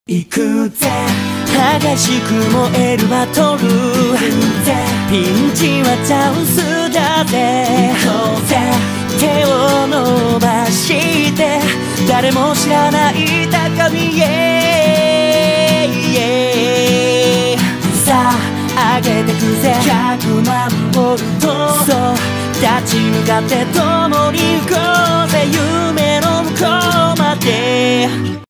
行くぜ激しく燃えるバトル、ピンチはチャンスだぜ。 行こうぜ手を伸ばして誰も知らない高みへ、さあ上げてくぜ 100万ボルト、 そう立ち向かって共に行こうぜ夢の向こうまで。